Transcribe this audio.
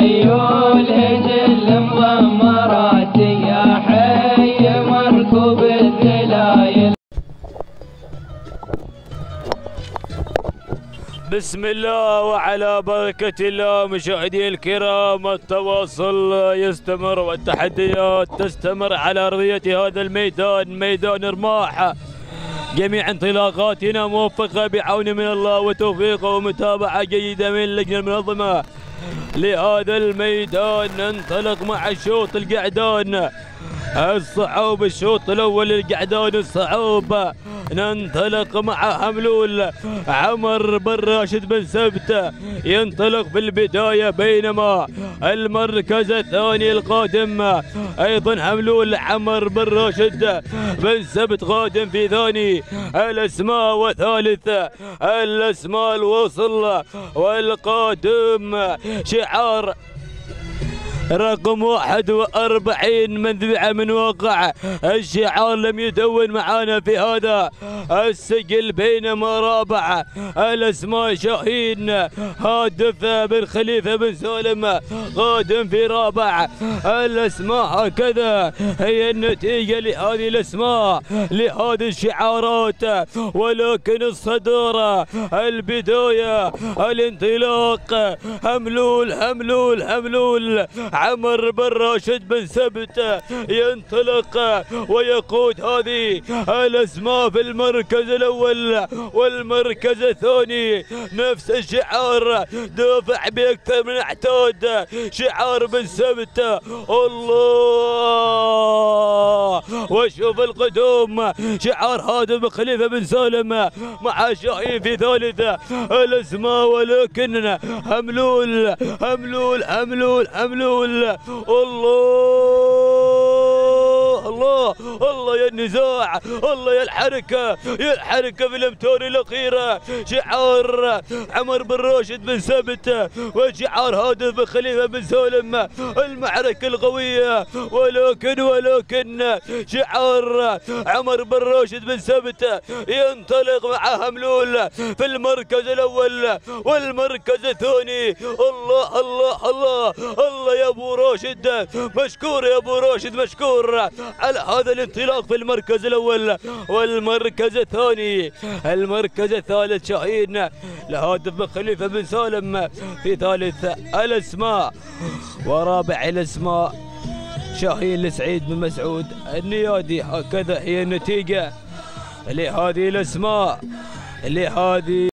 خيول هجل مضمرات يا حي مركوب الذلايل. بسم الله وعلى بركة الله. مشاهدي الكرام، التواصل يستمر والتحديات تستمر على أرضية هذا الميدان، ميدان رماح. جميع انطلاقاتنا موفقة بعون من الله وتوفيقه ومتابعة جيدة من اللجنة المنظمة لهذا الميدان. ننطلق مع الشوط القعدان الصعوب، الشوط الأول القعدان الصعوب. ننطلق مع حملول عمر بن راشد بن سبت ينطلق في البداية، بينما المركز الثاني القادم أيضا حملول عمر بن راشد بن سبت قادم في ثاني الأسماء، وثالث الأسماء الوصل والقادم شعار رقم 41 منذبعة من واقع الشعار لم يدون معانا في هذا السجل، بينما رابع الاسماء شاهين هادف بن خليفة بن سالم قادم في رابع الاسماء. هكذا هي النتيجة لهذه الاسماء لهذه الشعارات، ولكن الصدارة البداية الانطلاق حملول عمر بن راشد بن سبت ينطلق ويقود هذه الاسماء في المركز الاول والمركز الثاني. نفس الشعار دافع باكثر من اعتاد شعار بن سبت. الله، وشوف القدوم شعار هادف بن خليفة بن سالم مع شاهين في ثالث الاسماء، ولكن حملول الله يا النزاع، الله يا الحركة في الامتار الأخيرة. شعار عمر بن راشد بن سبت وشعار هادف بن خليفة بن سالم، المعركة القوية، ولكن شعار عمر بن راشد بن سبت ينطلق مع حملول في المركز الأول والمركز الثاني. الله الله الله الله يا ابو راشد، مشكور يا ابو راشد، مشكور على هذا الانطلاق في المركز الاول والمركز الثاني. المركز الثالث شاهين لهادف بن خليفة بن سالم في ثالث الاسماء، ورابع الاسماء شاهين لسعيد بن مسعود النيادي. هكذا هي النتيجة لهذه الاسماء، لهذه